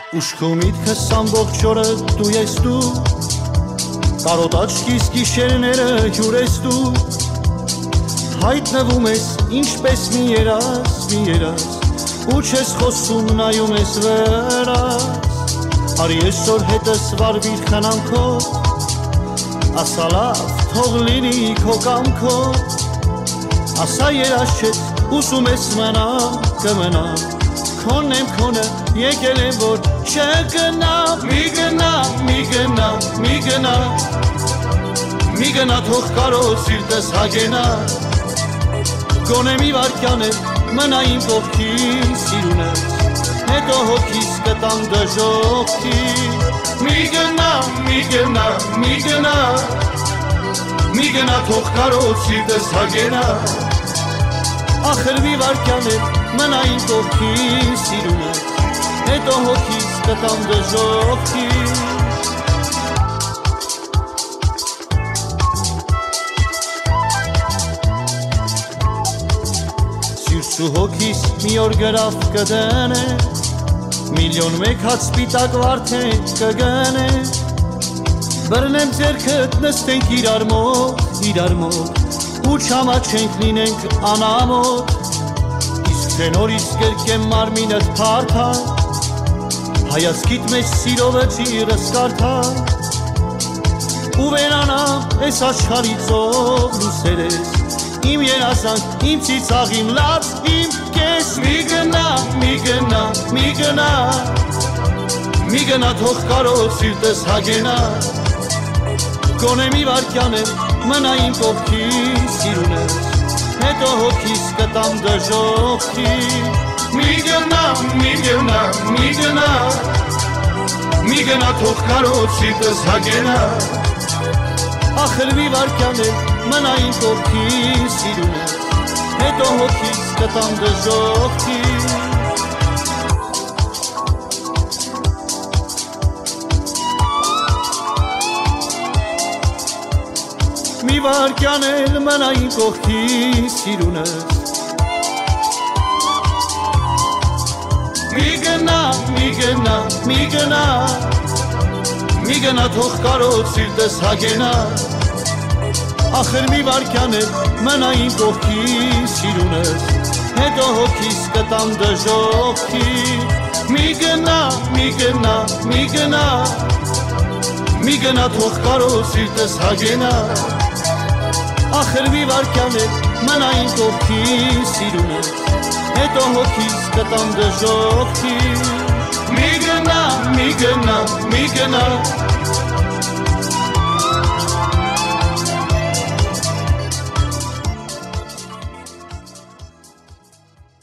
Ուշքու միտքս ամբողջ օրը դու ես դու Կարոտ աչքիս գիշերները հյուր ես դու Հայտնվում ես ինչպես մի երաս Ու չես խոսում նայում ես վերաս Արի այսօր հետս վարվիր խնամքով Ասա լավ թող լինի քո կամքով Ասա երաս չես ուզում ես մնամ կմնամ Քոնն եմ քոնը եկել եմ որ չգնամ Մի գնա թող կարոտ սիրտս հագենա Գոնե մի վարկյան եմ մնա իմ կողքին սիրունս Հետո հոգիս կտամ դժոխքի Մի գնա թող կարոտ սիրտս հագենա Ախր մի վարկյան եմ մնա իմ կողքին սիրունս Հետո հոգիս կտամ դժոխքի Սիրսու հոգիս մի օր գրավ կդնե Միլիոն մեկ հատ սպիտակ վարդեն կգնե Բրնեմ ձերքըտ նստենք իրար մոտ Ու չամաչենք լինենք անամոտ Իսկ թե նորից կերկեմ մարմինըտ պարդա Հայացքիտ մեջ սիրովը ճիրս կարդա Ու վերանամ ես աշխարից ով լուսերես Իմ երազանք, իմ ծիծաղ, իմ լաց, իմ կես Մի գնա թող կարոտ սիրտս հագենա Գոնե մի վարկյան եմ մնա իմ կողքին սիրունս Հետո հոգիս կտամ դժոխքի Մի գնա թող կարոտ սիրտս հագենա Ախր մի վարկյան եմ մնա իմ կողքին սիրունս Հետո հոգիս կտամ դժոխքի Մի վարկյան էլ մնա իմ կողքին սիրունս Մի գնա թող կարոտ սիրտս հագենա Ախր մի վարկյան էլ մնա իմ կողքին սիրունս Հետո հոգիս կտամ դժոխքի Մի գնա թող կարոտ սիրտս հագենա Ախր մի վարկյան էլ մնա իմ կողքին սիրունս Հետո հոգիս կտամ դժոխքի Մի գնա